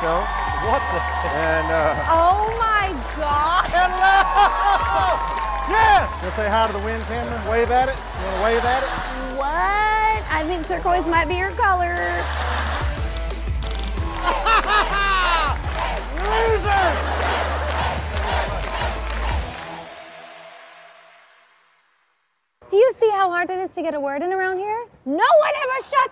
so. What the? And Oh my God. Hello! Yeah! You'll say hi to the wind, Camden? Wave at it? You want to wave at it? What? I think turquoise might be your color. Loser! Do you see how hard it is to get a word in around here? No one ever shuts